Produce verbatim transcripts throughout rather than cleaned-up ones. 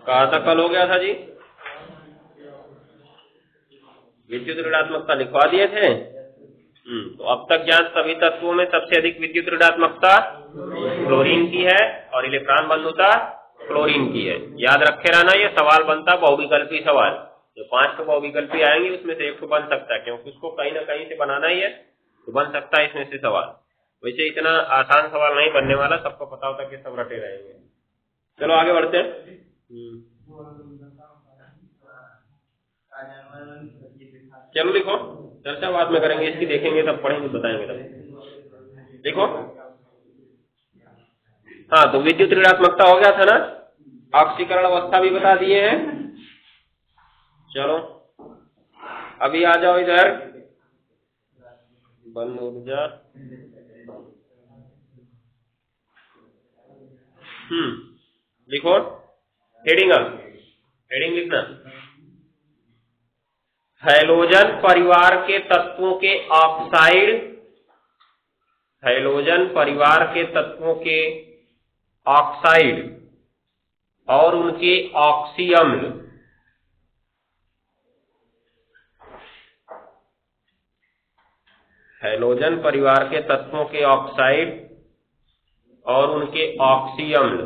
कहाँ तक कल हो गया था जी? विद्युत ऋणात्मकता लिखवा दिए थे। हम्म तो अब तक ज्ञात सभी तत्वों में सबसे अधिक विद्युत ऋणात्मकता क्लोरीन की है और इलेक्ट्रॉन बंधुता क्लोरीन की है। याद रखे रहना, ये सवाल बनता बहुविकल्पी सवाल। जो पांच तो बहुविकल्पी आएंगे उसमें से एक तो बन सकता है, क्योंकि उसको कहीं ना कहीं से बनाना ही है, तो बन सकता है इसमें से सवाल। वैसे इतना आसान सवाल नहीं बनने वाला, सबको पता होता कि सब रटे रहेंगे। चलो आगे बढ़ते हैं। चलो लिखो, चर्चा बाद में करेंगे इसकी, देखेंगे तब पढ़ेंगे बताएंगे तब। देखो हाँ, तो विद्युत ऋणात्मकता हो गया था ना, ऑक्सीकरण अवस्था भी बता दिए हैं। चलो अभी आ जाओ इधर, बंद ऊर्जा। हम्म लिखो हेडिंग, हेडिंग लिखना, हैलोजन परिवार के तत्वों के ऑक्साइड, हैलोजन परिवार के तत्वों के ऑक्साइड और उनके ऑक्सी अम्ल हैलोजन परिवार के तत्वों के ऑक्साइड और उनके ऑक्सी अम्ल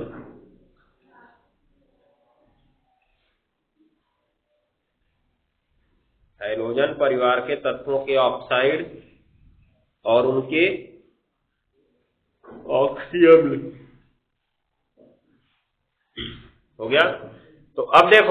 हैलोजन परिवार के तत्वों के ऑक्साइड और उनके ऑक्सी अम्ल हो गया। तो अब देखो,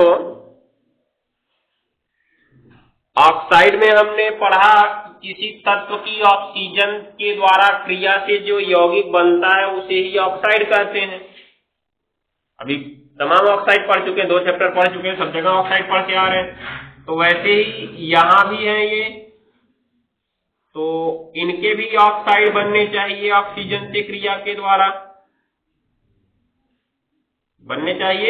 ऑक्साइड में हमने पढ़ा किसी तत्व की ऑक्सीजन के द्वारा क्रिया से जो यौगिक बनता है उसे ही ऑक्साइड कहते हैं। अभी तमाम ऑक्साइड पढ़ चुके हैं, दो चैप्टर पढ़ चुके हैं, सब जगह ऑक्साइड पढ़ के आ रहे हैं। तो वैसे ही यहां भी है ये, तो इनके भी ऑक्साइड बनने चाहिए, ऑक्सीजन से क्रिया के द्वारा बनने चाहिए,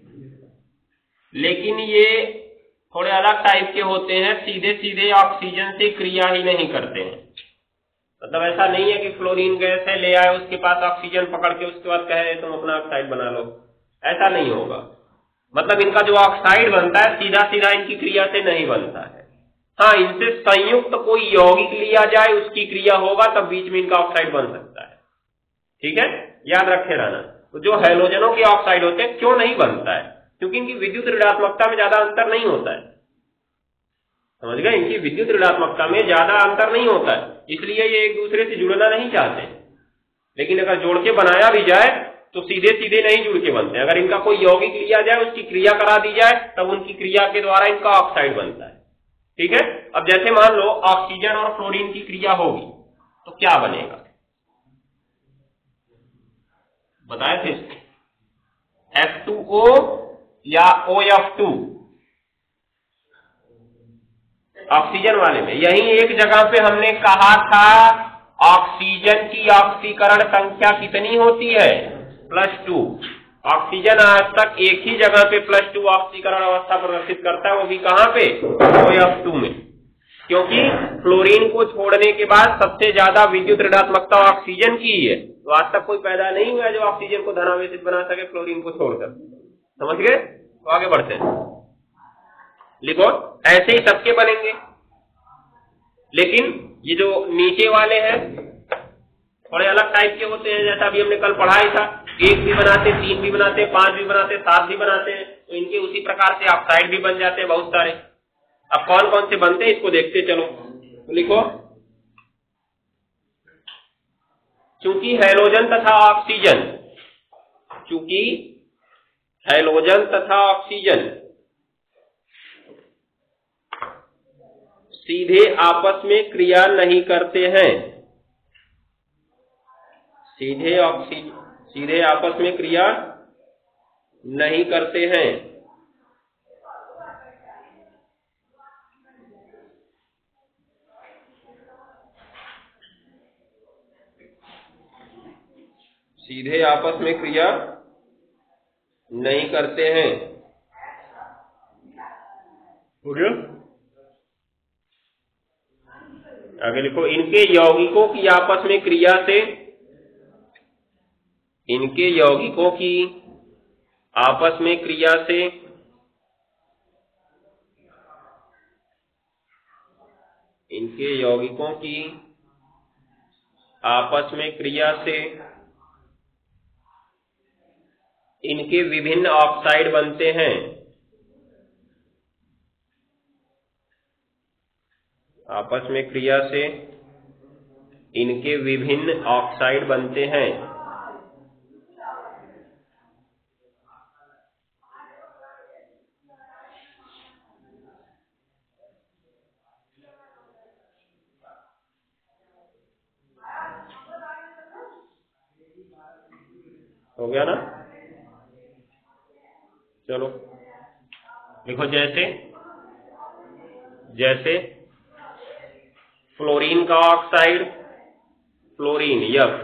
लेकिन ये थोड़े अलग टाइप के होते हैं, सीधे सीधे ऑक्सीजन से क्रिया ही नहीं करते हैं। मतलब ऐसा नहीं है कि फ्लोरीन गैस है, ले आए उसके पास ऑक्सीजन पकड़ के उसके बाद कहे तुम अपना ऑक्साइड बना लो, ऐसा नहीं होगा। मतलब इनका जो ऑक्साइड बनता है सीधा सीधा इनकी क्रिया से नहीं बनता है। हाँ, इनसे संयुक्त तो कोई यौगिक लिया जाए, उसकी क्रिया होगा तब बीच में इनका ऑक्साइड बन सकता है। ठीक है, याद रखे रहना। तो जो हैलोजनों के ऑक्साइड होते हैं क्यों नहीं बनता है? क्योंकि इनकी विद्युत ऋणात्मकता में ज्यादा अंतर नहीं होता है। समझ गए, इनकी विद्युत ऋणात्मकता में ज्यादा अंतर नहीं होता है, इसलिए ये एक दूसरे से जुड़ना नहीं चाहते। लेकिन अगर जोड़ के बनाया भी जाए तो सीधे सीधे नहीं जुड़ के बनते हैं। अगर इनका कोई यौगिक लिया जाए, उसकी क्रिया करा दी जाए, तब उनकी क्रिया के द्वारा इनका ऑक्साइड बनता है। ठीक है, अब जैसे मान लो ऑक्सीजन और फ्लोरीन की क्रिया होगी तो क्या बनेगा बताए थे? एफ टू ओ या ओ एफ टू। ऑक्सीजन वाले में यही एक जगह पे हमने कहा था ऑक्सीजन की ऑक्सीकरण संख्या कितनी होती है? Plus two. ऑक्सीजन आज तक एक ही जगह पे प्लस टू ऑक्सीकरण अवस्था प्रदर्शित करता है, वो भी कहां पे? ओ एफ टू में। क्योंकि फ्लोरीन को छोड़ने के बाद सबसे ज्यादा विद्युत ऋणात्मकता ऑक्सीजन की ही है, तो आज तक कोई पैदा नहीं हुआ जो ऑक्सीजन को धनावेशित बना सके फ्लोरीन को छोड़कर। समझ गए? तो आगे बढ़ते हैं, लिखो ऐसे ही सबके बनेंगे। लेकिन ये जो नीचे वाले हैं थोड़े अलग टाइप के होते हैं, जैसा अभी हमने कल पढ़ा ही था, एक भी बनाते, तीन भी बनाते, पांच भी बनाते, सात भी बनाते हैं, तो इनके उसी प्रकार से ऑक्साइड भी बन जाते हैं बहुत सारे। अब कौन कौन से बनते हैं इसको देखते चलो। तो लिखो, चूंकि हैलोजन तथा ऑक्सीजन, चूंकि हैलोजन तथा ऑक्सीजन सीधे आपस में क्रिया नहीं करते हैं, सीधे ऑक्सीजन सीधे आपस में क्रिया नहीं करते हैं, सीधे आपस में क्रिया नहीं करते हैं। हो गया? आगे लिखो, इनके यौगिकों की आपस में क्रिया से, इनके यौगिकों की आपस में क्रिया से इनके यौगिकों की आपस में क्रिया से इनके विभिन्न ऑक्साइड बनते हैं। आपस में क्रिया से इनके विभिन्न ऑक्साइड बनते हैं। हो गया ना? चलो लिखो, जैसे जैसे फ्लोरीन का ऑक्साइड, फ्लोरीन यफ,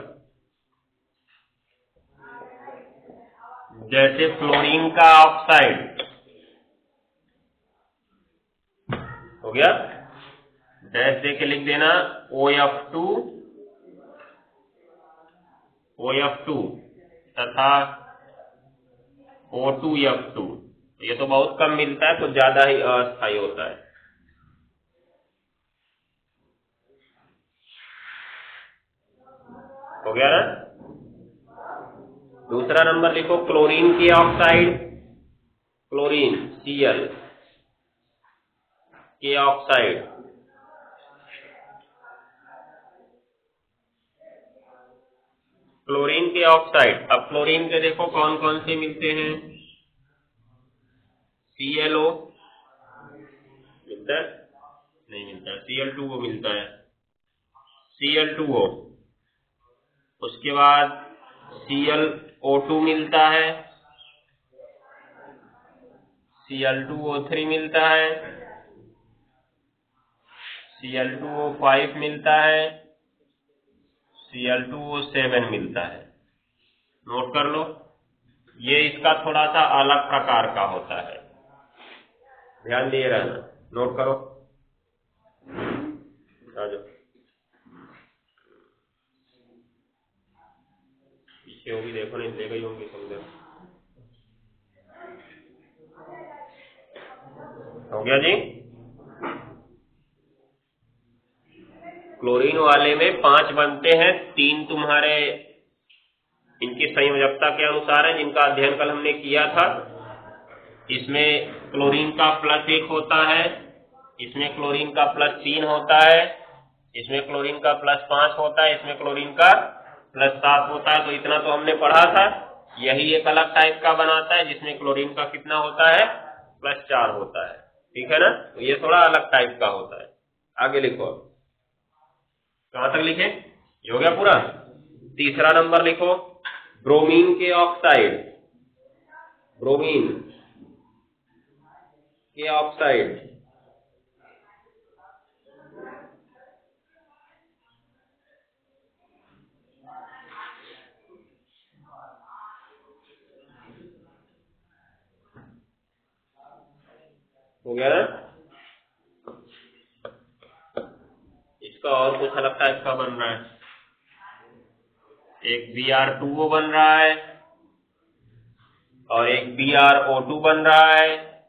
जैसे फ्लोरीन का ऑक्साइड हो गया, डैश दे के लिख देना O F two O F two तथा ओ टू एफ टू। ये तो बहुत कम मिलता है, कुछ ज्यादा ही अस्थायी होता है। हो गया ना? दूसरा नंबर लिखो, क्लोरीन की ऑक्साइड, क्लोरीन सी एल के ऑक्साइड, क्लोरीन के ऑक्साइड। अब क्लोरीन के देखो कौन कौन से मिलते हैं। सी एल ओ मिलता है? नहीं मिलता। सी एल टू ओ मिलता है, सी एल टू ओ। उसके बाद सी एल ओ टू मिलता है, C L two O three मिलता है, C L two O five मिलता है, C L two O seven मिलता है। नोट कर लो, ये इसका थोड़ा सा अलग प्रकार का होता है, ध्यान दिए रहना। नोट करो, आ जाओ पीछे होगी, देखो नहीं ले गई होंगी समझो। हो गया जी? क्लोरीन वाले में पांच बनते हैं, तीन तुम्हारे इनकी संयोजकता के अनुसार है, जिनका अध्ययन कल हमने किया था। इसमें क्लोरीन का प्लस एक होता है, इसमें क्लोरीन का प्लस तीन होता है, इसमें क्लोरीन का प्लस पांच होता है, इसमें क्लोरीन का प्लस सात होता है। तो इतना तो हमने पढ़ा था। यही एक अलग टाइप का बनाता है जिसमें क्लोरीन का कितना होता है, प्लस चार होता है। ठीक है ना? तो ये थोड़ा अलग टाइप का होता है। आगे लिखो, कहां तक लिखे? हो गया पूरा? तीसरा नंबर लिखो, ब्रोमीन के ऑक्साइड, ब्रोमीन के ऑक्साइड। हो गया ना? इसका और कुछ अलग टाइप का बन रहा है। एक बी आर टू ओ बन रहा है और एक बी आर ओ टू बन रहा है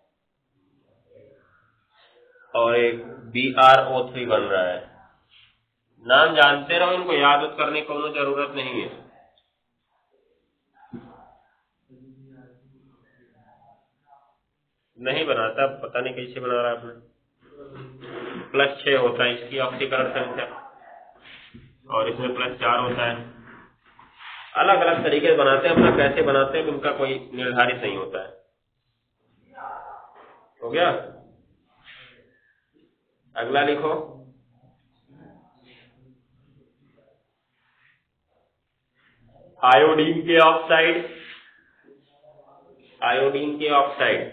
और एक बी आर ओ थ्री बन रहा है। नाम जानते रहो, इनको याद करने की कोई जरूरत नहीं है। नहीं बनाता, पता नहीं कैसे बना रहा आपने। प्लस छह होता है इसकी ऑक्सीकरण संख्या और इसमें प्लस चार होता है। अलग अलग तरीके से बनाते हैं, अपना कैसे बनाते हैं उनका कोई निर्धारित नहीं होता है। हो गया? अगला लिखो, आयोडीन के ऑक्साइड, आयोडीन के ऑक्साइड।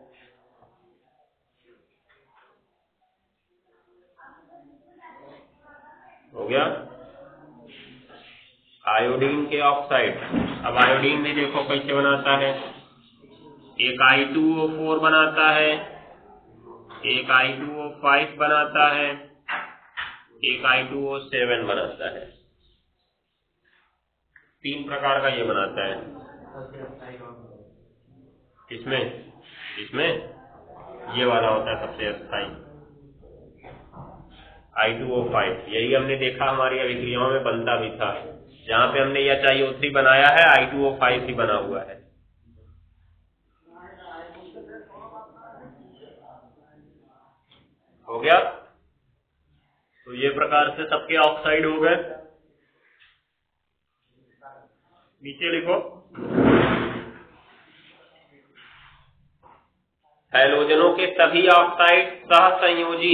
हो गया? आयोडीन के ऑक्साइड। अब आयोडीन में देखो कैसे बनाता है। एक आई टू ओ फोर बनाता है, एक आई टू ओ फाइव बनाता है, एक आई टू ओ सेवन बनाता है। तीन प्रकार का ये बनाता है। किसमें? इसमें ये वाला होता है सबसे स्थायी आई टू ओ फाइव। यही हमने देखा हमारी अभिक्रियाओं में बनता भी था। जहां पे हमने एच आई ओ थ्री बनाया है आई टू ओ फाइव ही बना हुआ है। हो गया? तो ये प्रकार से सबके ऑक्साइड हो गए। नीचे लिखो हैलोजनों के सभी ऑक्साइड सहसंयोजी,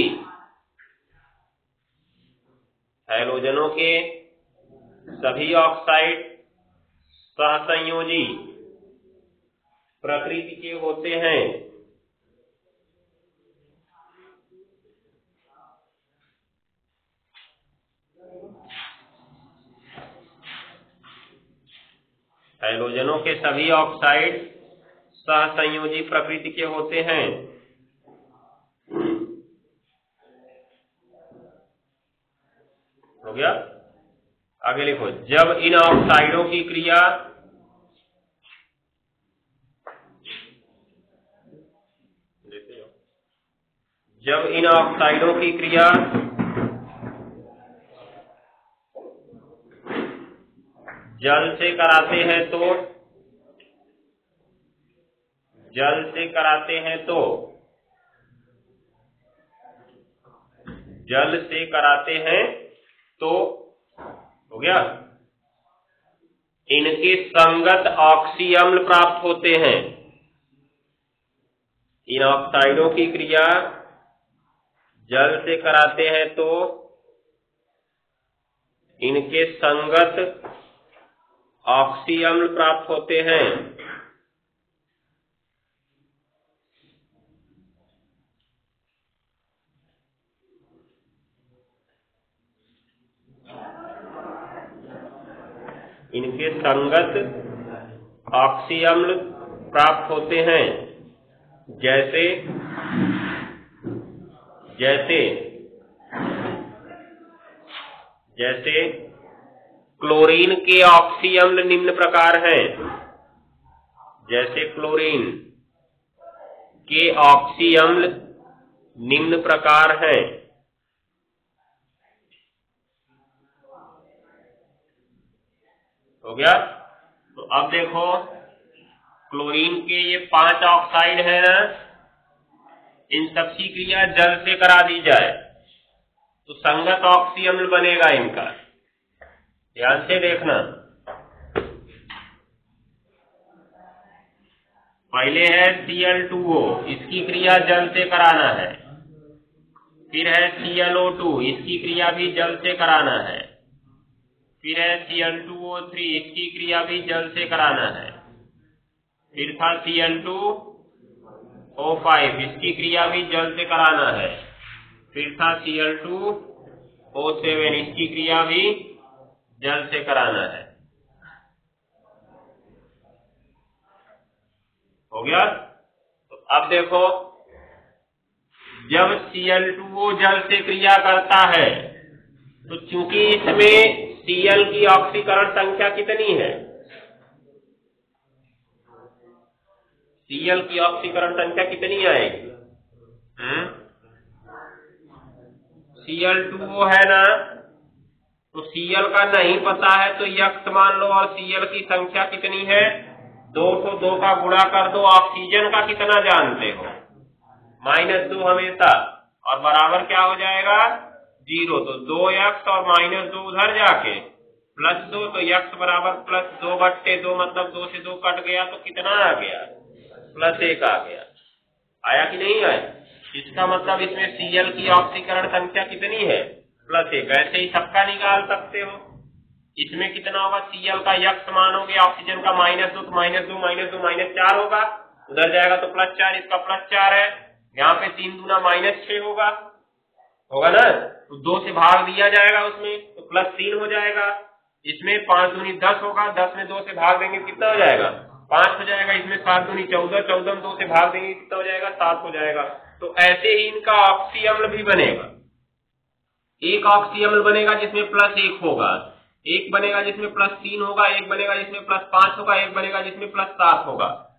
हैलोजनों के सभी ऑक्साइड सहसंयोजी प्रकृति के होते हैं। हैलोजनों के सभी ऑक्साइड सहसंयोजी प्रकृति के होते हैं। हो गया? आगे लिखो जब इन ऑक्साइडों की क्रिया देखते हो जब इन ऑक्साइडों की क्रिया जल से कराते हैं तो जल से कराते हैं तो जल से कराते हैं तो हो गया इनके संगत ऑक्सी अम्ल प्राप्त होते हैं। इन ऑक्साइडों की क्रिया जल से कराते हैं तो इनके संगत ऑक्सी अम्ल प्राप्त होते हैं। इनके संगत ऑक्सी अम्ल प्राप्त होते हैं। जैसे जैसे जैसे क्लोरीन के ऑक्सी अम्ल निम्न प्रकार हैं। जैसे क्लोरीन के ऑक्सी अम्ल निम्न प्रकार हैं। हो गया? तो अब देखो क्लोरीन के ये पांच ऑक्साइड है ना, इन सबकी क्रिया जल से करा दी जाए तो संगत ऑक्सी अम्ल बनेगा इनका। ध्यान से देखना, पहले है सी एल टू ओ, इसकी क्रिया जल से कराना है। फिर है सी एल ओ टू, इसकी क्रिया भी जल से कराना है। फिर है C L two O three, इसकी क्रिया भी जल से कराना है। फिर था C L two O five, इसकी क्रिया भी जल से कराना है। फिर था C L two O seven, इसकी क्रिया भी जल से कराना है। हो गया? तो अब देखो जब सी एल टू ओ जल से क्रिया करता है तो चूंकि इसमें Cl की ऑक्सीकरण संख्या कितनी है? Cl की ऑक्सीकरण संख्या कितनी आएगी? हम्म सी एल टू ओ है ना, तो Cl का नहीं पता है तो यक्त मान लो और Cl की संख्या कितनी है? दो तो दो का गुणा कर दो। ऑक्सीजन का कितना जानते हो? माइनस दो हमेशा, और बराबर क्या हो जाएगा? जीरो। तो दो यक्स और माइनस दो उधर जाके प्लस दो, तो यक्स बराबर प्लस दो बट्टे दो, मतलब दो से दो कट गया तो कितना आ गया? प्लस एक आ गया। आया कि नहीं आया? इसका मतलब इसमें Cl की ऑक्सीकरण संख्या कितनी है? प्लस एक। ऐसे ही सबका निकाल सकते हो। इसमें कितना होगा? Cl का यक्स मानोगे ऑक्सीजन का माइनस दो, तो माइनस दो माइनस दो माइनस चार होगा, उधर जाएगा तो प्लस चार, इसका प्लस चार है। यहाँ पे तीन दूना माइनस छह होगा, होगा ना, तो दो से भाग दिया जाएगा उसमें तो प्लस तीन हो जाएगा। इसमें पांच दूनी दस होगा, दस में दो से भाग देंगे कितना हो जाएगा? पांच हो जाएगा। इसमें सात दूनी चौदह, चौदह में दो से भाग देंगे कितना हो जाएगा? सात हो जाएगा। तो ऐसे ही इनका ऑक्सी अम्ल भी बनेगा। एक ऑक्सी अम्ल बनेगा जिसमें प्लस एक होगा, एक बनेगा जिसमें प्लस तीन होगा, एक बनेगा जिसमें प्लस पांच होगा, एक बनेगा जिसमें प्लस सात होगा।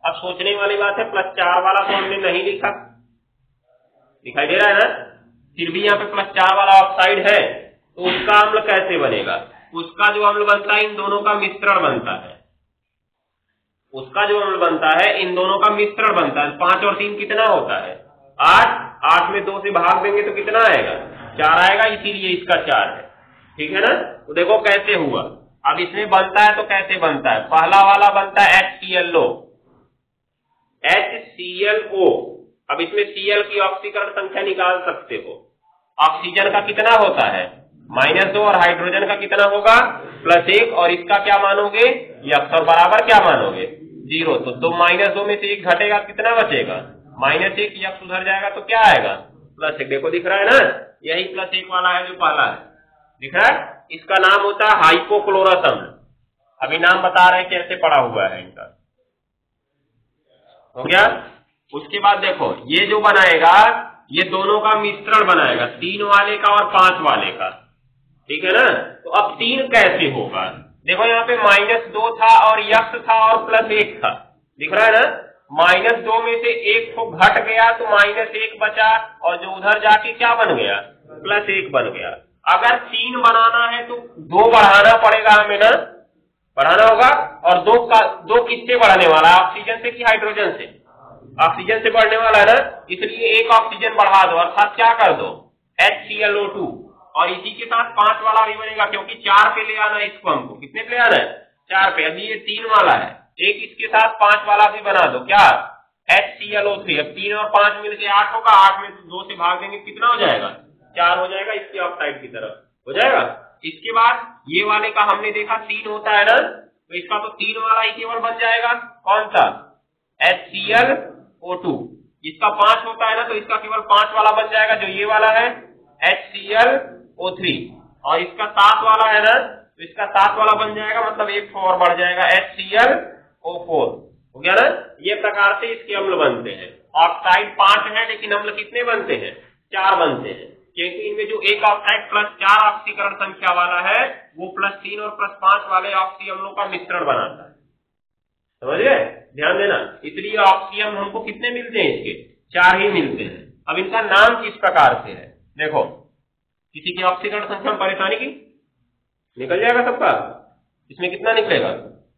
अब सोचने वाली बात है, प्लस चार वाला तो हमने नहीं लिखा, दिखाई दे रहा है ना, फिर भी यहाँ पे प्लस चार वाला ऑक्साइड है, तो उसका अम्ल कैसे बनेगा? उसका जो अम्ल बनता है इन दोनों का मिश्रण बनता है, उसका जो अम्ल बनता है इन दोनों का मिश्रण बनता है। पांच और तीन कितना होता है? आठ। आठ में दो से भाग देंगे तो कितना आएगा? चार आएगा, इसीलिए इसका चार है। ठीक है ना? तो देखो कैसे हुआ। अब इसमें बनता है तो कैसे बनता है? पहला वाला बनता है H C L O, H C L O. अब इसमें Cl की ऑक्सीकरण संख्या निकाल सकते हो। ऑक्सीजन का कितना होता है? माइनस दो, और हाइड्रोजन का कितना होगा? प्लस एक, और इसका क्या मानोगे? यक्स, और बराबर क्या मानोगे? जीरो। तो दो माइनस दो में से एक घटेगा, कितना बचेगा? माइनस एक। यक्स उधर जाएगा तो क्या आएगा? प्लस एक। देखो दिख रहा है ना, यही प्लस एक वाला है जो पहला है, दिख रहा है? इसका नाम होता है हाइपोक्लोरस अम्ल। अभी नाम बता रहे हैं कैसे पड़ा हुआ है इनका, हो गया? उसके बाद देखो ये जो बनाएगा, ये दोनों का मिश्रण बनाएगा, तीन वाले का और पांच वाले का, ठीक है ना? तो अब तीन कैसे होगा? देखो यहाँ पे माइनस दो था और यक्स था और प्लस एक था, दिख रहा है ना? माइनस दो में से एक को घट गया तो माइनस एक बचा, और जो उधर जाके क्या बन गया? प्लस एक बन गया। अगर तीन बनाना है तो दो बढ़ाना पड़ेगा हमें ना, बढ़ाना होगा। और दो का दो किससे बढ़ने वाला है? ऑक्सीजन से कि हाइड्रोजन से? ऑक्सीजन से बढ़ने वाला है ना, इसलिए एक ऑक्सीजन बढ़ा दो, अर्थात क्या कर दो? H C L O two. और इसी के साथ पांच वाला भी बनेगा, क्योंकि चार पे ले आना है इसको, हमको कितने पे आना है? चार पे। अभी ये तीन वाला है, एक इसके साथ पांच वाला भी बना दो, क्या? H C L O three. अब तीन और पांच मिलकर आठ होगा, आठ में दो से भाग देंगे, कितना हो जाएगा? चार हो जाएगा, इसकी ऑक्साइड की तरफ हो जाएगा। इसके बाद ये वाले का हमने देखा तीन होता है ना, तो इसका तो तीन वाला ही केवल बन जाएगा, कौन सा? H C L O two. इसका पांच होता है ना, तो इसका केवल पांच वाला बन जाएगा, जो ये वाला है H C L O three. और इसका सात वाला है ना, तो इसका सात वाला बन जाएगा, मतलब एक और बढ़ जाएगा, H C L O four. हो गया ना? ये प्रकार से इसके अम्ल बनते हैं। ऑक्साइड पांच है, लेकिन अम्ल कितने बनते हैं? चार बनते हैं, क्योंकि इनमें जो एक ऑक्साइड प्लस चार ऑक्सीकरण संख्या वाला है, वो प्लस तीन और प्लस पांच वाले ऑक्सी अम्लों का मिश्रण बनाता है। समझ गए? ध्यान देना। इसलिए ऑक्सी अम्ल हमको कितने मिलते हैं? इसके चार ही मिलते हैं। अब इनका नाम किस प्रकार से है? देखो, किसी की ऑक्सीकरण संख्या में परेशानी की निकल जाएगा सबका। इसमें कितना निकलेगा?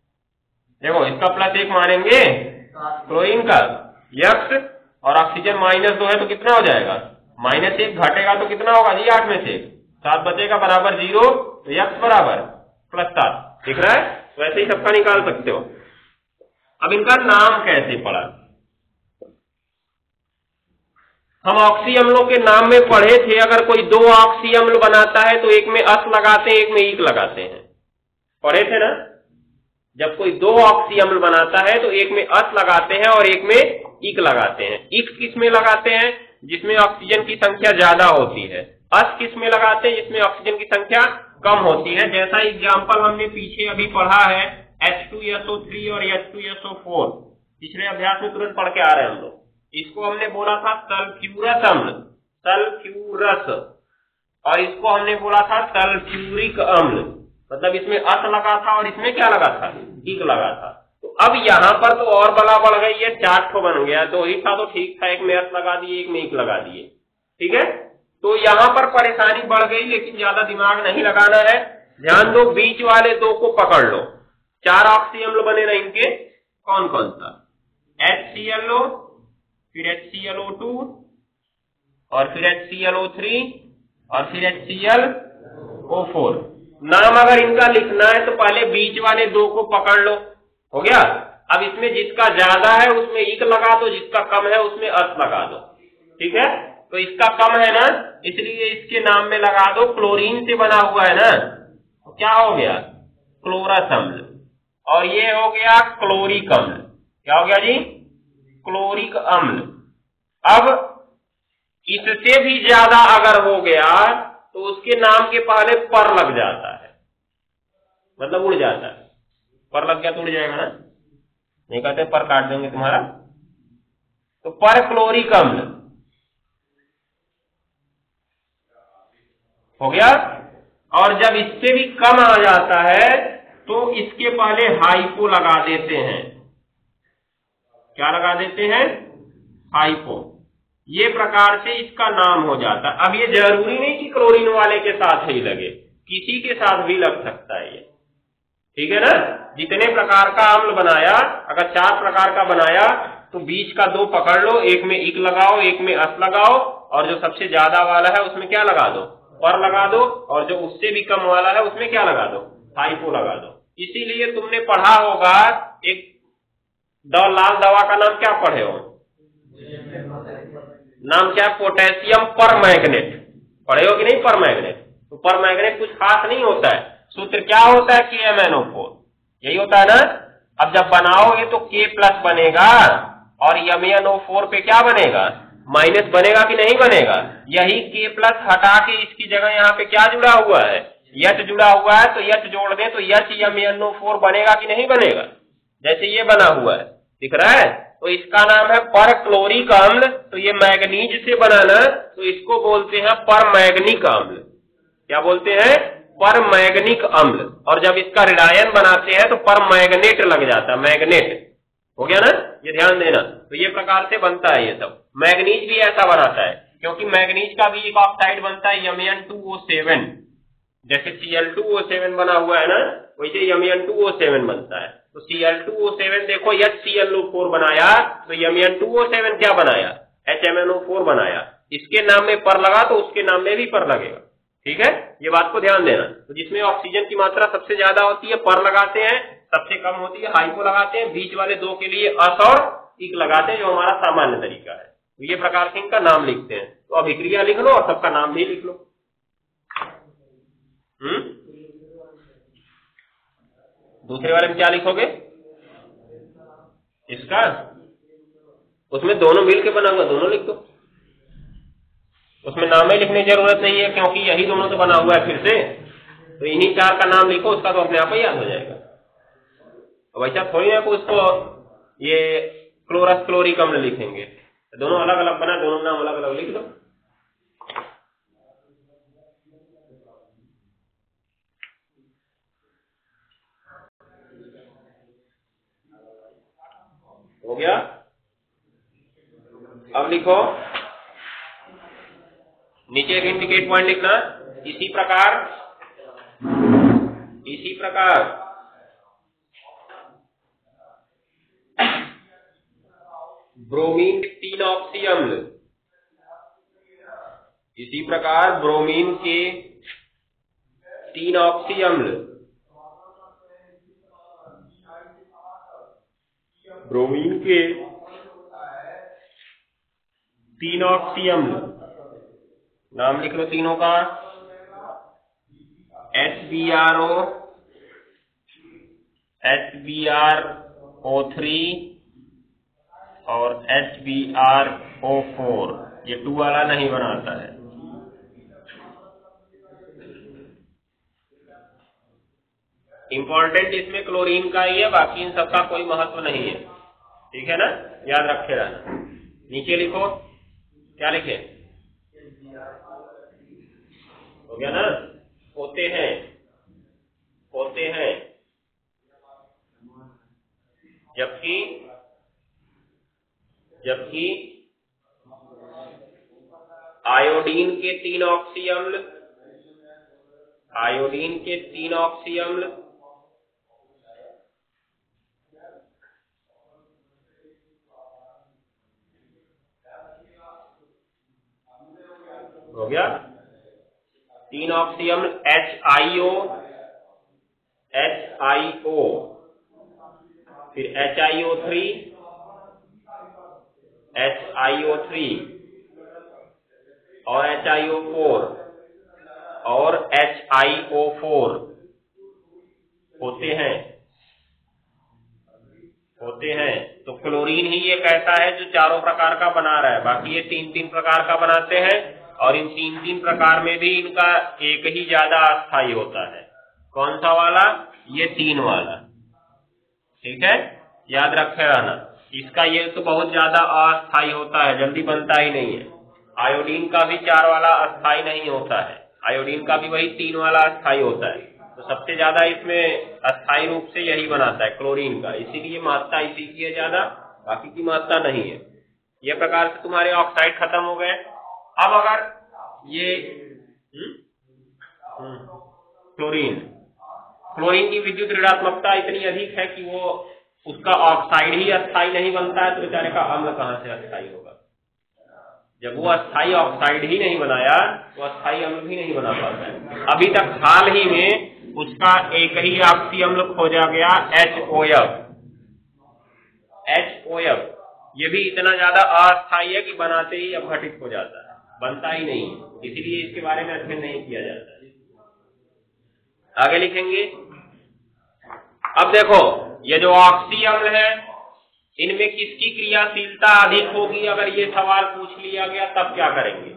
देखो, इसका प्लस एक मानेंगे क्लोरीन का, यक्स, और ऑक्सीजन माइनस दो है तो कितना हो जाएगा? माइनस एक। घटेगा तो कितना होगा जी? आठ में से सात बचेगा, बराबर जीरो, तो यक्स बराबर प्लस सात। दिख रहा है? वैसे ही सबका निकाल सकते हो। अब इनका नाम कैसे पड़ा? हम ऑक्सी अम्लों के नाम में पढ़े थे, अगर कोई दो ऑक्सी अम्ल बनाता है तो एक में अस लगाते हैं, एक में ईक लगाते हैं, पढ़े थे ना? जब कोई दो ऑक्सी अम्ल बनाता है तो एक में अस लगाते हैं और एक में ईक लगाते हैं। ईक किस में लगाते हैं? जिसमें ऑक्सीजन की संख्या ज्यादा होती है। अस किस में लगाते हैं? जिसमें ऑक्सीजन की संख्या कम होती है। जैसा एग्जाम्पल हमने पीछे अभी पढ़ा है, H two S O three और H two S O four, पिछले अभ्यास में तुरंत पढ़ के आ रहे हैं हम लोग। इसको हमने बोला था सल्फ्यूरस अम्ल, सल्फ्यूरस, और इसको हमने बोला था सल्फ्यूरिक अम्ल। मतलब इसमें अस लगा था और इसमें क्या लगा था? ईक लगा था। तो अब यहाँ पर तो और बला बढ़ गई है, चार ठो बन गया। दो ही था तो ठीक था, एक में अस लगा दिए, एक में ईक लगा दिए, ठीक है? तो यहाँ पर परेशानी बढ़ गई, लेकिन ज्यादा दिमाग नहीं लगाना है। ध्यान दो, बीच वाले दो को पकड़ लो। चार ऑक्सी अम्ल बने ना इनके, कौन कौन सा? एच सी एल ओ, फिर H C L O two, और फिर H C L O three, और फिर H C L O four. नाम अगर इनका लिखना है तो पहले बीच वाले दो को पकड़ लो, हो गया? अब इसमें जिसका ज्यादा है उसमें ईक लगा दो, जिसका कम है उसमें अस लगा दो, ठीक है? तो इसका कम है ना, इसलिए इसके नाम में लगा दो, क्लोरीन से बना हुआ है ना, तो क्या हो गया? क्लोरस अम्ल। और ये हो गया क्लोरिक अम्ल। क्या हो गया जी? क्लोरिक अम्ल। अब इससे भी ज्यादा अगर हो गया तो उसके नाम के पहले पर लग जाता है, मतलब उड़ जाता है। पर लग गया तो उड़ जाएगा ना, नहीं कहते पर काट देंगे तुम्हारा। तो पर क्लोरिक अम्ल हो गया। और जब इससे भी कम आ जाता है तो इसके पहले हाइपो लगा देते हैं। क्या लगा देते हैं, हाइपो। ये प्रकार से इसका नाम हो जाता है। अब ये जरूरी नहीं कि क्लोरीन वाले के साथ ही लगे, किसी के साथ भी लग सकता है ये, ठीक है ना। जितने प्रकार का अम्ल बनाया, अगर चार प्रकार का बनाया तो बीच का दो पकड़ लो, एक में इक लगाओ, एक में अस लगाओ, और जो सबसे ज्यादा वाला है उसमें क्या लगा दो, पर लगा दो, और जो उससे भी कम वाला है उसमें क्या लगा दो, हाइपो लगा दो। इसीलिए तुमने पढ़ा होगा एक दवा, लाल दवा का नाम क्या पढ़े हो, नाम क्या, पोटेशियम परमैंगनेट पढ़े हो कि नहीं, परमैंगनेट। तो परमैंगनेट कुछ खास नहीं होता है, सूत्र क्या होता है, के एम एन ओ फोर, यही होता है ना। अब जब बनाओगे तो के प्लस बनेगा और एम एन ओ फोर पे क्या बनेगा, माइनस बनेगा कि नहीं बनेगा। यही के प्लस हटा के इसकी जगह यहाँ पे क्या जुड़ा हुआ है, यच जुड़ा हुआ है, तो यच जोड़ दे तो H M N O four बनेगा कि नहीं बनेगा, जैसे ये बना हुआ है, दिख रहा है। तो इसका नाम है परक्लोरिक अम्ल। तो ये मैग्नीज से बनाना, तो इसको बोलते हैं परमैंगनिक अम्ल। क्या बोलते हैं, परमैंगनिक अम्ल। और जब इसका ऋणायन बनाते हैं तो परमैंगनेट लग जाता है, मैग्नेट हो गया ना, ये ध्यान देना। तो ये प्रकार से बनता है ये सब। मैग्नीज भी ऐसा बनाता है, क्योंकि मैग्नीज का भी एक ऑक्साइड बनता है M N two O seven, जैसे C L two O seven बना हुआ है ना, वैसे M N two O seven बनता है। तो C L two O seven देखो, H C L O four बनाया, तो M N two O seven क्या बनाया, H M N O four बनाया। इसके नाम में पर लगा तो उसके नाम में भी पर लगेगा, ठीक है, ये बात को ध्यान देना। तो जिसमें ऑक्सीजन की मात्रा सबसे ज्यादा होती है पर लगाते हैं, सबसे कम होती है हाइपो लगाते हैं, बीच वाले दो के लिए अस और इक लगाते हैं, जो हमारा सामान्य तरीका है। तो ये प्रकार से इनका नाम लिखते हैं। तो अभिक्रिया लिख लो और सबका नाम भी लिख लो। हम्म दूसरे वाले में क्या लिखोगे, इसका, उसमें दोनों मिल के बना हुआ, दोनों लिख दो, उसमें नाम ही लिखने की जरूरत नहीं है, क्योंकि यही दोनों तो बना हुआ है फिर से। तो इन्हीं चार का नाम लिखो, उसका तो अपने आप ही याद हो जाएगा। अब ऐसा थोड़ी ना उसको ये क्लोरस क्लोरिक अम्ल लिखेंगे, दोनों अलग अलग बना, दोनों नाम अलग अलग लिख दो। हो गया। अब लिखो, नीचे एक इंडिकेट पॉइंट लिखना। इसी प्रकार इसी प्रकार ब्रोमीन के तीन ऑक्सी अम्ल, इसी प्रकार ब्रोमीन के तीन ऑक्सी अम्ल, ब्रोमीन के तीन ऑक्सी अम्ल, नाम लिख लो तीनों का, H B R O, H B R O three और H B R O four. ये टू वाला नहीं बनाता है। इंपॉर्टेंट इसमें क्लोरीन का ही है, बाकी इन सबका कोई महत्व नहीं है, ठीक है ना, याद रखे रहना। नीचे लिखो, क्या लिखे, हो गया ना, होते हैं, होते हैं, जबकि जबकि आयोडीन के तीन ऑक्सी अम्ल, आयोडीन के तीन ऑक्सी अम्ल हो गया, तीन ऑक्सी अम्ल H I O, H I O, फिर H I O three, H I O three और एच आई ओ फोर और एच आई ओ फोर होते हैं, होते हैं। तो क्लोरीन ही एक ऐसा है जो चारों प्रकार का बना रहा है, बाकी ये तीन तीन प्रकार का बनाते हैं, और इन तीन तीन प्रकार में भी इनका एक ही ज्यादा अस्थायी होता है। कौन सा वाला, ये तीन वाला, ठीक है, याद रखे रहना। इसका ये तो बहुत ज्यादा अस्थायी होता है, जल्दी बनता ही नहीं है। आयोडीन का भी चार वाला अस्थायी नहीं होता है, आयोडीन का भी वही तीन वाला अस्थायी होता है। तो सबसे ज्यादा इसमें अस्थायी रूप से यही बनाता है क्लोरीन का, इसीलिए मात्रा इसी की है ज्यादा, बाकी की मात्रा नहीं है। ये प्रकार से तुम्हारे ऑक्साइड खत्म हो गए। अब अगर ये क्लोरीन क्लोरीन की विद्युत ऋणात्मकता इतनी अधिक है कि वो उसका ऑक्साइड ही अस्थाई नहीं बनता है, तो बेचारे का अम्ल कहां से अस्थाई होगा? जब वो अस्थाई ऑक्साइड ही नहीं बनाया तो अस्थाई अम्ल भी नहीं बना पाता है। अभी तक हाल ही में उसका एक ही ऑक्सी अम्ल खोजा गया, H O F. H O F ये भी इतना ज्यादा अस्थाई है कि बनाते ही अपघटित हो जाता है, बनता ही नहीं, इसीलिए इसके बारे में अध्ययन नहीं किया जाता है। आगे लिखेंगे। अब देखो, ये जो ऑक्सी अम्ल है इनमें किसकी क्रियाशीलता अधिक होगी? अगर ये सवाल पूछ लिया गया तब क्या करेंगे?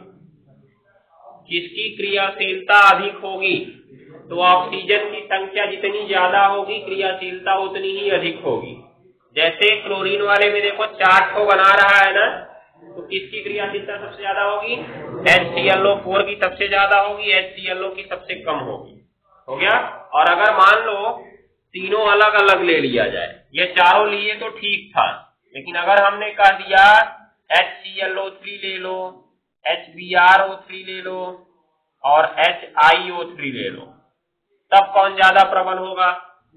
किसकी क्रियाशीलता अधिक होगी? तो ऑक्सीजन की संख्या जितनी ज्यादा होगी क्रियाशीलता उतनी ही अधिक होगी। जैसे क्लोरीन वाले में देखो चार ठो बना रहा है ना, तो किसकी क्रियाशीलता सबसे ज्यादा होगी? H C L O four की सबसे ज्यादा होगी, एच सी एल ओ की सबसे कम होगी। हो गया। और अगर मान लो तीनों अलग अलग ले लिया जाए, ये चारों लिए तो ठीक था, लेकिन अगर हमने कह दिया H C L O three ले लो, H B R O three ले लो और एच आई ओ थ्री ले लो, तब कौन ज्यादा प्रबल होगा?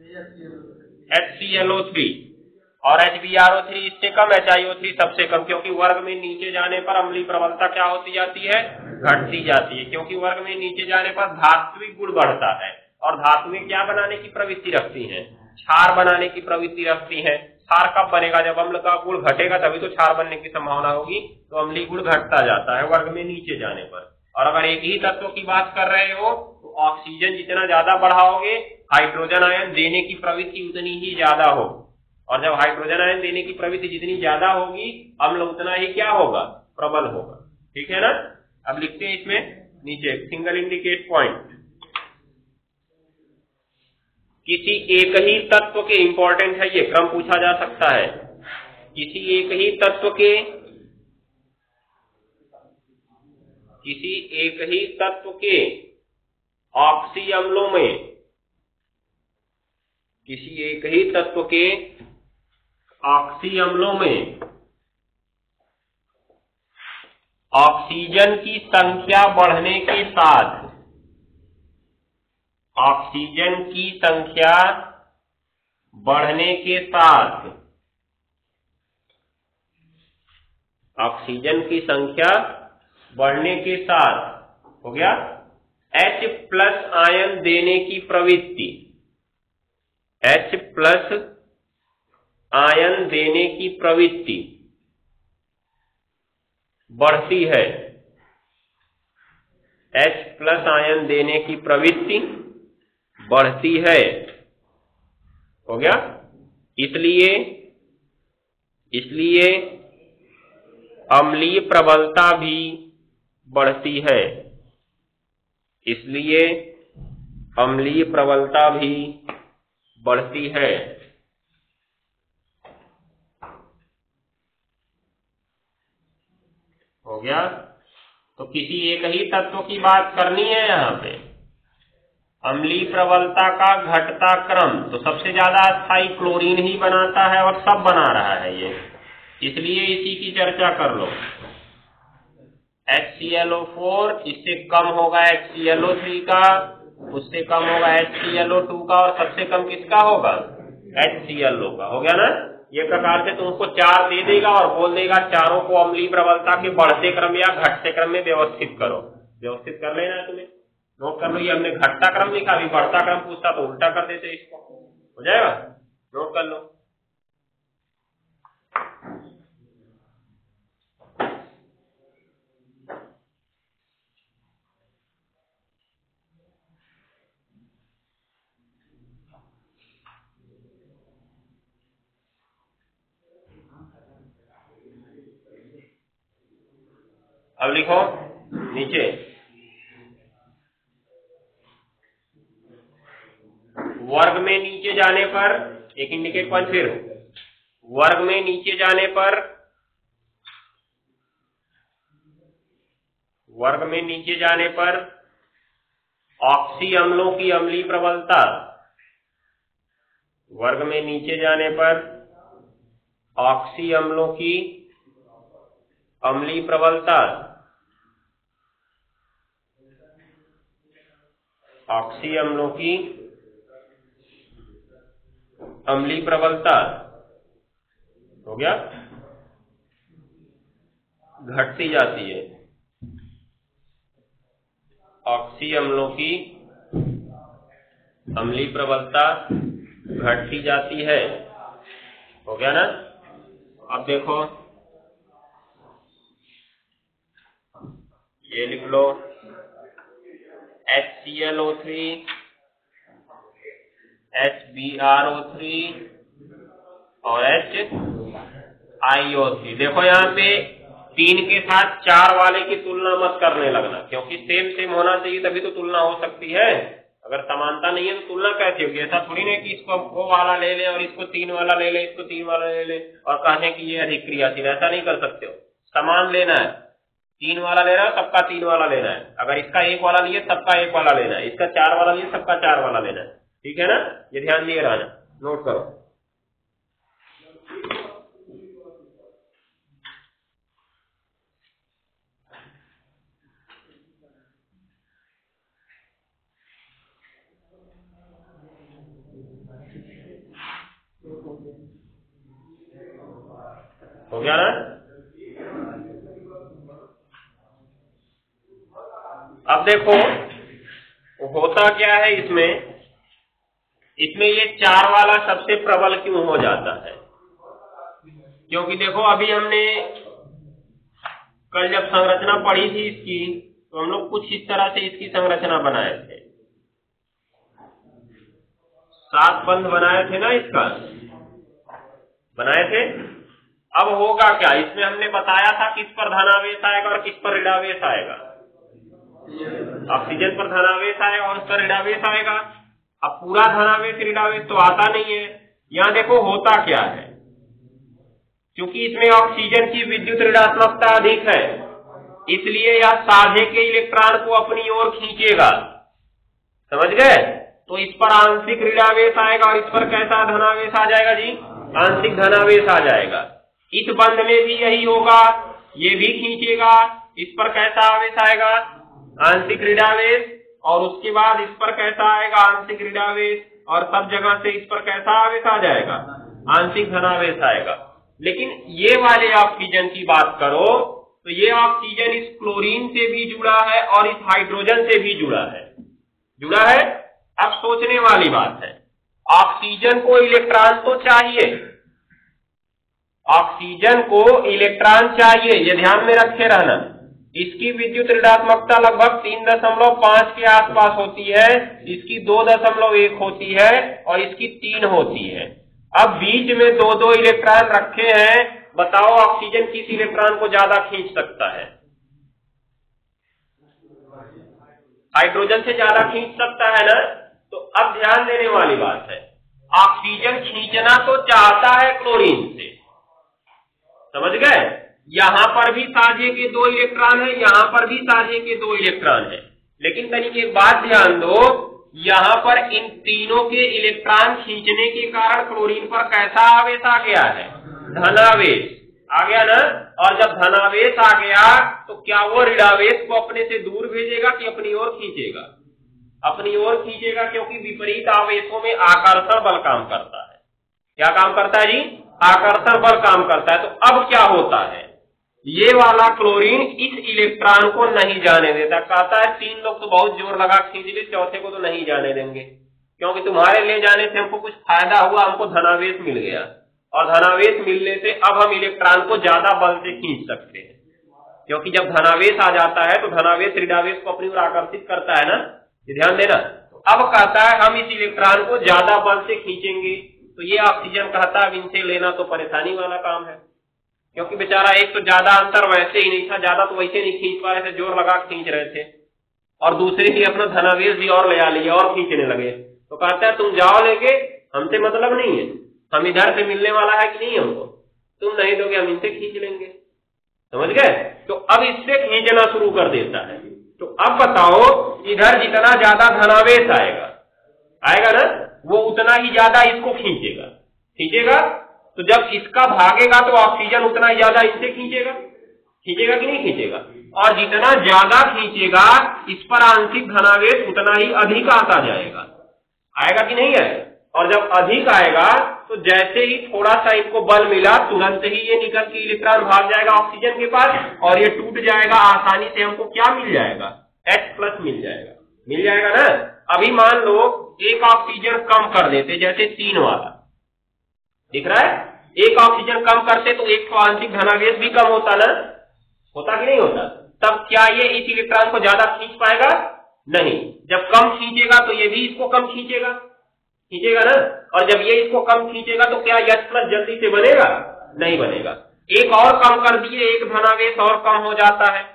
H C L O three. और H B R O three इससे कम, एच आई ओ थ्री सबसे कम, क्योंकि वर्ग में नीचे जाने पर अम्लीय प्रबलता क्या होती जाती है? घटती जाती है, क्योंकि वर्ग में नीचे जाने पर धात्विक गुण बढ़ता है और धातुएं क्या बनाने की प्रवृत्ति रखती हैं? क्षार बनाने की प्रवृत्ति रखती हैं। क्षार कब बनेगा? जब अम्ल का गुण घटेगा तभी तो क्षार बनने की संभावना होगी, तो अम्लीय गुण घटता जाता है वर्ग में नीचे जाने पर। और अगर एक ही तत्व की बात कर रहे हो तो ऑक्सीजन जितना ज्यादा बढ़ाओगे हाइड्रोजन आयन देने की प्रवृत्ति उतनी ही ज्यादा हो, और जब हाइड्रोजन आयन देने की प्रवृत्ति जितनी ज्यादा होगी अम्ल उतना ही क्या होगा? प्रबल होगा। ठीक है ना। अब लिखते हैं इसमें नीचे सिंगल इंडिकेट पॉइंट। किसी एक ही तत्व के, इंपॉर्टेंट है ये, क्रम पूछा जा सकता है। किसी एक ही तत्व के किसी एक ही तत्व के ऑक्सी अम्लों में किसी एक ही तत्व के ऑक्सी अम्लों में ऑक्सीजन की संख्या बढ़ने के साथ ऑक्सीजन की संख्या बढ़ने के साथ ऑक्सीजन की संख्या बढ़ने के साथ हो गया H प्लस आयन देने की प्रवृत्ति H प्लस आयन देने की प्रवृत्ति बढ़ती है। H प्लस आयन देने की प्रवृत्ति बढ़ती है। हो गया। इसलिए इसलिए अम्लीय प्रबलता भी बढ़ती है। इसलिए अम्लीय प्रबलता भी बढ़ती है। हो गया। तो किसी एक ही तत्व की बात करनी है यहाँ पे। अम्लीय प्रबलता का घटता क्रम तो सबसे ज्यादा अस्थाई क्लोरीन ही बनाता है और सब बना रहा है ये, इसलिए इसी की चर्चा कर लो। H C L O four इससे कम होगा H C L O three का, उससे कम होगा H C L O two का, और सबसे कम किसका होगा? एच सी एल ओ का। हो गया ना। ये प्रकार से तुमको चार दे देगा और बोल देगा चारों को अम्लीय प्रबलता के बढ़ते क्रम या घटते क्रम में व्यवस्थित करो। व्यवस्थित कर लेना है तुम्हें, नोट कर लो। ये हमने घटता क्रम लिखा, अभी बढ़ता क्रम पूछता तो उल्टा कर देते इसको। हो जाएगा, नोट कर लो। अब लिखो नीचे, वर्ग में नीचे जाने पर, एक इंडिकेट पॉइंट फिर, वर्ग में नीचे जाने पर वर्ग में नीचे जाने पर ऑक्सी अम्लों की अम्लीय प्रबलता, वर्ग में नीचे जाने पर ऑक्सी अम्लों की अम्लीय प्रबलता, ऑक्सी अम्लों की अम्लीय प्रबलता हो गया, घटती जाती है। ऑक्सी अम्लों की अम्लीय प्रबलता घटती जाती है। हो गया ना। अब देखो ये लिख लो H C L O three, H B R O three और एच आई ओ थ्री। देखो यहाँ पे तीन के साथ चार वाले की तुलना मत करने लगना, क्योंकि सेम सेम होना चाहिए तभी तो तुलना हो सकती है। अगर समानता नहीं है तो तुलना कैसे होगी? ऐसा थोड़ी नहीं कि इसको वो वाला ले ले और इसको तीन वाला ले ले, इसको तीन वाला ले ले और कहने कि ये अधिक क्रियाशील, ऐसा नहीं कर सकते हो। समान लेना है, तीन वाला ले रहा है सबका तीन वाला लेना है। अगर इसका एक वाला लिए सबका एक वाला लेना है, इसका चार वाला लिए सबका चार वाला लेना है। ठीक है ना, ये ध्यान दिए रहना, नोट करो। हो गया ना। अब देखो होता क्या है इसमें, इसमें ये चार वाला सबसे प्रबल क्यों हो जाता है? क्योंकि देखो अभी हमने कल जब संरचना पढ़ी थी इसकी, तो हम लोग कुछ इस तरह से इसकी संरचना बनाए थे, सात बंध बनाए थे ना, इसका बनाए थे। अब होगा क्या, इसमें हमने बताया था किस पर धनावेश आएगा और किस पर ऋणावेश आएगा। ऑक्सीजन पर धनावेश आएगा और उस पर ऋणावेश आएगा। अब पूरा धनावेश ऋणावेश तो आता नहीं है। यहाँ देखो होता क्या है, क्योंकि इसमें ऑक्सीजन की विद्युत ऋणात्मकता अधिक है, इसलिए यह साझे के इलेक्ट्रॉन को अपनी ओर खींचेगा। समझ गए? तो इस पर आंशिक ऋणावेश आएगा और इस पर कैसा धनावेश आ जाएगा जी? आंशिक धनावेश आ जाएगा। इस बंध में भी यही होगा, ये भी खींचेगा, इस पर कैसा आवेश आएगा? आंशिक ऋणावेश, और उसके बाद इस पर कैसा आएगा? आंशिक ऋणावेश, और सब जगह से इस पर कैसा आवेश आ जाएगा? आंशिक धनावेश आएगा। लेकिन ये वाले ऑक्सीजन की बात करो तो ये ऑक्सीजन इस क्लोरीन से भी जुड़ा है और इस हाइड्रोजन से भी जुड़ा है। जुड़ा है। अब सोचने वाली बात है, ऑक्सीजन को इलेक्ट्रॉन तो चाहिए, ऑक्सीजन को इलेक्ट्रॉन चाहिए, ये ध्यान में रखे रहना। इसकी विद्युत ऋणात्मकता लगभग तीन दशमलव पांच के आसपास होती है, इसकी दो दशमलव एक होती है और इसकी तीन होती है। अब बीच में दो दो इलेक्ट्रॉन रखे हैं, बताओ ऑक्सीजन किस इलेक्ट्रॉन को ज्यादा खींच सकता है? हाइड्रोजन से ज्यादा खींच सकता है ना। तो अब ध्यान देने वाली बात है, ऑक्सीजन खींचना तो चाहता है क्लोरीन से, समझ गए? यहां पर भी साझे के दो इलेक्ट्रॉन है, यहां पर भी साझे के दो इलेक्ट्रॉन है। लेकिन कहीं एक बात ध्यान दो, यहां पर इन तीनों के इलेक्ट्रॉन खींचने के कारण क्लोरीन पर कैसा आवेश आ गया है? धनावेश आ गया ना। और जब धनावेश आ गया तो क्या वो ऋणावेश को अपने से दूर भेजेगा कि अपनी ओर खींचेगा? अपनी ओर खींचेगा, क्योंकि विपरीत आवेशों में आकर्षण बल काम करता है। क्या काम करता है जी? आकर्षण बल काम करता है। तो अब क्या होता है, ये वाला क्लोरीन इस इलेक्ट्रॉन को नहीं जाने देता, कहता है तीन लोग तो बहुत जोर लगा खींच ले, चौथे को तो नहीं जाने देंगे, क्योंकि तुम्हारे ले जाने से हमको कुछ फायदा हुआ, हमको धनावेश मिल गया, और धनावेश मिलने से अब हम इलेक्ट्रॉन को ज्यादा बल से खींच सकते हैं। क्योंकि जब धनावेश आ जाता है तो धनावेश ऋणावेश को अपनी ओर आकर्षित करता है ना, ये ध्यान देना। तो अब कहता है हम इस इलेक्ट्रॉन को ज्यादा बल से खींचेंगे। तो ये ऑक्सीजन कहता है अब इनसे लेना तो परेशानी वाला काम है, क्योंकि बेचारा एक तो ज्यादा अंतर वैसे ही नहीं था, ज्यादा तो वैसे नहीं खींच पा रहे थे, जोर लगा खींच रहे थे, और दूसरे ही अपना धनावेश भी और ले आ लिया और खींचने लगे। तो कहता है तुम जाओ लेके, हमसे मतलब नहीं है, हम इधर से मिलने वाला है कि नहीं हमको, तुम नहीं दोगे हम इनसे खींच लेंगे। समझ गए? तो अब इससे खींचना शुरू कर देता है। तो अब बताओ इधर जितना ज्यादा धनावेश आएगा आएगा ना, वो उतना ही ज्यादा इसको खींचेगा खींचेगा तो जब इसका भागेगा तो ऑक्सीजन उतना ही ज्यादा इससे खींचेगा, खींचेगा कि नहीं खींचेगा? और जितना ज्यादा खींचेगा इस पर आंशिक धनावेश उतना ही अधिक आता जाएगा, आएगा कि नहीं आएगा? और जब अधिक आएगा तो जैसे ही थोड़ा सा इसको बल मिला तुरंत ही ये निकल के इलेक्ट्रॉन भाग जाएगा ऑक्सीजन के पास और ये टूट जाएगा, आसानी से हमको क्या मिल जाएगा? H प्लस मिल जाएगा, मिल जाएगा ना। अभी मान लो एक ऑक्सीजन कम कर देते, जैसे तीन वाला दिख रहा है, एक ऑक्सीजन कम करते तो एक तो आंशिक धनावेश भी कम होता ना, होता कि नहीं होता? तब क्या ये इस इलेक्ट्रॉन को ज्यादा खींच पाएगा? नहीं। जब कम खींचेगा तो ये भी इसको कम खींचेगा, खींचेगा ना। और जब ये इसको कम खींचेगा तो क्या H प्लस जल्दी से बनेगा? नहीं बनेगा। एक और कम कर दिए, एक धनावेश और कम हो जाता है,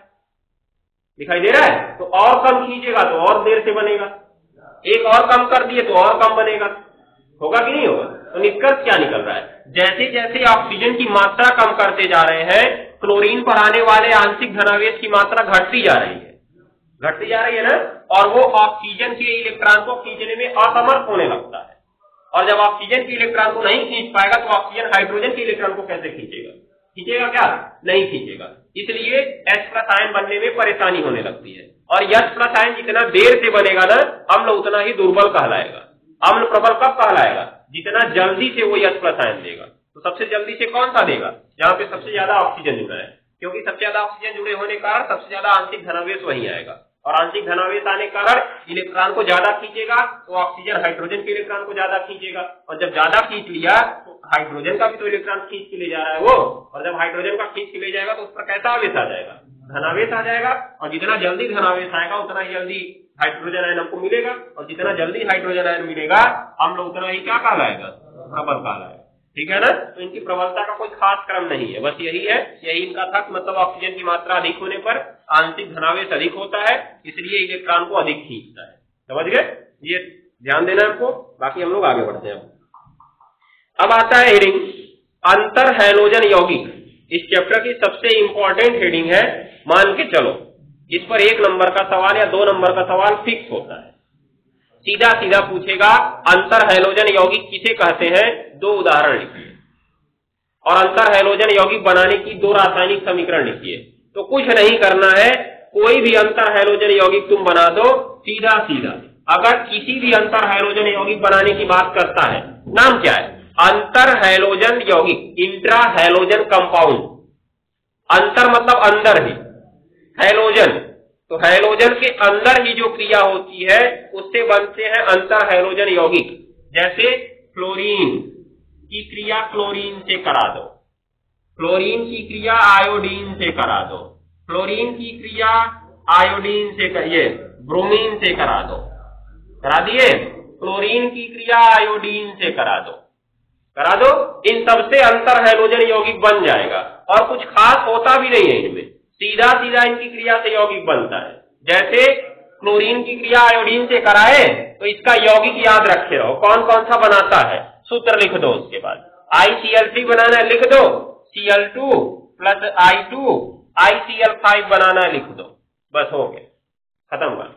दिखाई दे रहा है? तो और कम खींचेगा तो और देर से बनेगा, एक और कम कर दिए तो और कम बनेगा, होगा कि नहीं होगा? तो निष्कर्ष क्या निकल रहा है? जैसे जैसे ऑक्सीजन की मात्रा कम करते जा रहे हैं क्लोरीन पर आने वाले आंशिक धनावेश की मात्रा घटती जा रही है, घटती जा रही है ना। और वो ऑक्सीजन के इलेक्ट्रॉन को खींचने में असमर्थ होने लगता है। और जब ऑक्सीजन के इलेक्ट्रॉन को नहीं खींच पाएगा तो ऑक्सीजन हाइड्रोजन के इलेक्ट्रॉन को कैसे खींचेगा? खींचेगा क्या? नहीं खींचेगा। इसलिए H प्लस आयन बनने में परेशानी होने लगती है। और H प्लस आयन जितना देर से बनेगा ना, अम्ल उतना ही दुर्बल कहलाएगा। अम्ल प्रबल कब कहलाएगा? जितना जल्दी से वो H प्लस आयन देगा। तो सबसे जल्दी से कौन सा देगा? जहां पे सबसे ज्यादा ऑक्सीजन जुड़ा है, क्योंकि सबसे ज्यादा ऑक्सीजन जुड़े होने के कारण सबसे ज्यादा आंशिक धनावेश वही आएगा। और आंशिक धनावेश आने के कारण इलेक्ट्रॉन को ज्यादा खींचेगा तो ऑक्सीजन हाइड्रोजन के इलेक्ट्रॉन को ज्यादा खींचेगा। और जब ज्यादा खींच लिया तो हाइड्रोजन का भी तो इलेक्ट्रॉन खींच के ले जा रहा है वो। और जब हाइड्रोजन का खींच के ले जाएगा तो उस पर कैसा आवेश आ जाएगा? धनावेश आ जाएगा। और जितना जल्दी धनावेश आएगा उतना ही जल्दी हाइड्रोजन आयन हमको मिलेगा। और जितना जल्दी हाइड्रोजन आयन मिलेगा अम्ल उतना ही क्या कहलाएगा? प्रबल कहलाएगा। ठीक है ना। तो इनकी प्रबलता का कोई खास क्रम नहीं है, बस यही है, यही इनका था। मतलब ऑक्सीजन की मात्रा अधिक होने पर आंशिक धनावेश अधिक होता है, इसलिए इलेक्ट्रॉन को अधिक खींचता है। समझ गए? ये ध्यान देना आपको। बाकी हम लोग आगे बढ़ते हैं। अब आता है हेडिंग अंतर हैलोजन यौगिक। इस चैप्टर की सबसे इंपॉर्टेंट हेडिंग है, मान के चलो इस पर एक नंबर का सवाल या दो नंबर का सवाल फिक्स होता है। सीधा सीधा पूछेगा अंतर हैलोजन यौगिक किसे कहते हैं, दो उदाहरण लिखिए। और अंतर हैलोजन यौगिक बनाने की दो रासायनिक समीकरण लिखिए। तो कुछ नहीं करना है, कोई भी अंतर हैलोजन यौगिक तुम बना दो सीधा सीधा। अगर किसी भी अंतर हैलोजन यौगिक बनाने की बात करता है, नाम क्या है? अंतर हैलोजन यौगिक, इंट्रा हैलोजन कंपाउंड। अंतर मतलब अंदर ही, हैलोजन तो हैलोजन के अंदर ही जो क्रिया होती है उससे बनते हैं अंतर हैलोजन यौगिक। जैसे फ्लोरीन की क्रिया क्लोरीन से करा दो, फ्लोरीन की क्रिया आयोडीन से करा दो, फ्लोरीन की क्रिया आयोडीन से करिए, ब्रोमीन से करा दो, करा दिए। फ्लोरीन की क्रिया आयोडीन से करा दो, करा दो। इन सबसे अंतर हैलोजन यौगिक बन जाएगा और कुछ खास होता भी नहीं है इनमें, सीधा सीधा इनकी क्रिया से यौगिक बनता है। जैसे क्लोरीन की क्रिया आयोडीन से कराए तो इसका यौगिक याद रखे रहो, कौन कौन सा बनाता है, सूत्र लिख दो। उसके बाद आई सी एल थ्री बनाना है, लिख दो। C L two plus I two I C L five बनाना है, लिख दो। बस हो गया, खत्म बात।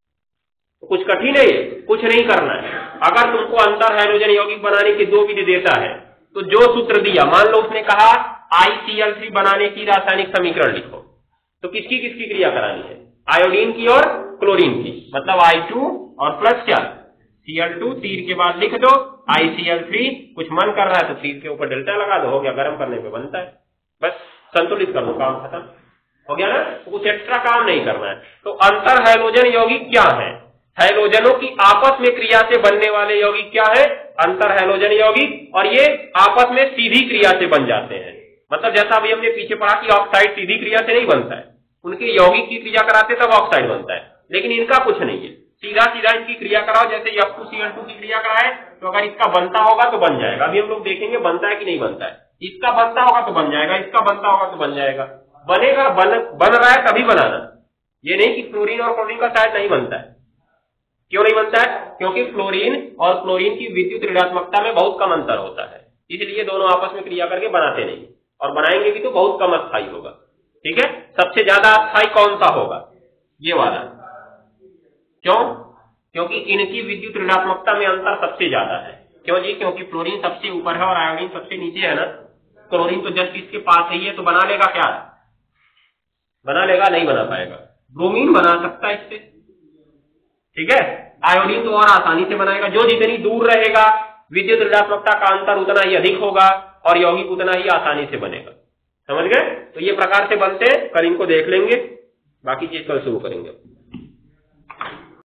तो कुछ कठिन है, कुछ नहीं करना है। अगर तुमको अंतर हैलोजन यौगिक बनाने की दो विधि देता है तो जो सूत्र दिया, मान लो उसने कहा आई सी एल थ्री बनाने की रासायनिक समीकरण लिखो, तो किसकी किसकी क्रिया करानी है? आयोडीन की और क्लोरीन की। मतलब आई टू और प्लस क्या, सी एल टू, तीर के बाद लिख दो आई सी एल थ्री। कुछ मन कर रहा है तो तीर के ऊपर डेल्टा लगा दो, हो गया, गर्म करने पे बनता है। बस संतुलित कर दो, काम खत्म हो गया ना। तो कुछ एक्स्ट्रा काम नहीं करना है। तो अंतर हैलोजन यौगिक क्या है? हैलोजनों की आपस में क्रिया से बनने वाले यौगिक क्या है? अंतर हैलोजन यौगिक। और ये आपस में सीधी क्रिया से बन जाते हैं। मतलब जैसा अभी हमने पीछे पढ़ा कि ऑक्साइड सीधी क्रिया से नहीं बनता है, उनके यौगिक की क्रिया कराते तब ऑक्साइड बनता है। लेकिन इनका कुछ नहीं है, सीधा सीधा इनकी क्रिया कराओ। जैसे F two C L two की क्रिया कराए तो अगर इसका बनता होगा तो बन जाएगा। अभी हम लोग देखेंगे बनता है कि नहीं बनता है। इसका बनता होगा तो बन जाएगा, इसका बनता होगा तो बन जाएगा। बनेगा, बन बन रहा है तभी बनाना। ये नहीं कि फ्लोरीन और क्लोरीन का शायद नहीं बनता है। क्यों नहीं बनता है? क्योंकि फ्लोरीन और क्लोरीन की विद्युत ऋणात्मकता में बहुत कम अंतर होता है, इसलिए दोनों आपस में क्रिया करके बनाते नहीं। और बनाएंगे भी तो बहुत कम अस्थायी होगा। ठीक है। सबसे ज्यादा अस्थायी कौन सा होगा? ये वाला। क्यों? क्योंकि इनकी विद्युत ऋणात्मकता में अंतर सबसे ज्यादा है। क्यों जी? क्योंकि फ्लोरीन सबसे ऊपर है और आयोडीन सबसे नीचे है ना। क्लोरीन तो जस्ट इसके पास ही है, तो बना लेगा क्या? बना लेगा? नहीं बना पाएगा। ब्रोमीन बना सकता है इससे, ठीक है। आयोडीन तो और आसानी से बनाएगा, जो जितनी दूर रहेगा विद्युत ऋणात्मकता का अंतर उतना ही अधिक होगा और यौगिक उतना ही आसानी से बनेगा। समझ गए? तो ये प्रकार से बनते हैं, कल इनको देख लेंगे, बाकी चीज कल शुरू करेंगे।